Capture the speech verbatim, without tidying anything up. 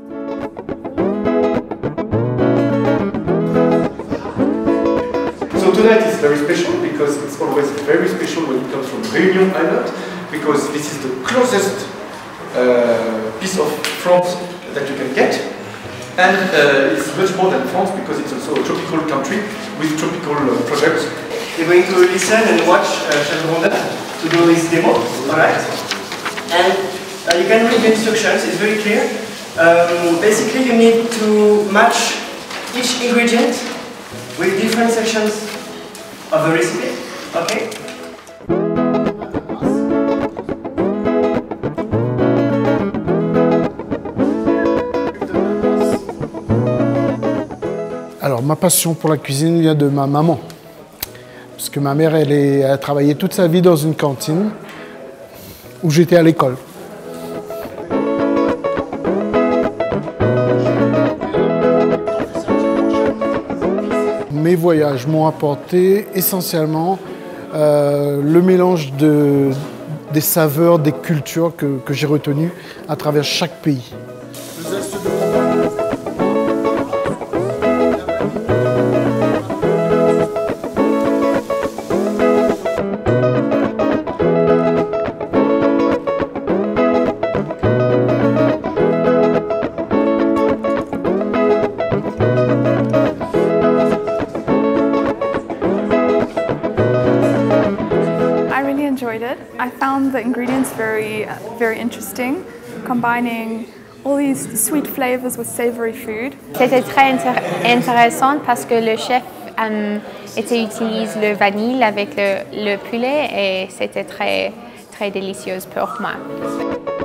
So tonight is very special because it's always very special when it comes from Réunion Island, because this is the closest uh, piece of France that you can get, and uh, it's much more than France because it's also a tropical country with tropical uh, products. You're going to listen and watch uh, Chef Rondin to do his demo, alright? And uh, you can read the instructions, it's very clear. Um, basically you need to match each ingredient with different sections of the recipe, okay? Alors ma passion pour la cuisine vient de ma maman. Parce que ma mère, elle, est, elle a travaillé toute sa vie dans une cantine où j'étais à l'école. Mes voyages m'ont apporté essentiellement euh, le mélange de, des saveurs, des cultures que, que j'ai retenues à travers chaque pays. Enjoyed it. I found the ingredients very, uh, very interesting, combining all these sweet flavors with savory food. C'était très intér intéressant parce que le chef um, était, utilise le vanille avec le, le poulet et c'était très, très délicieux pour moi.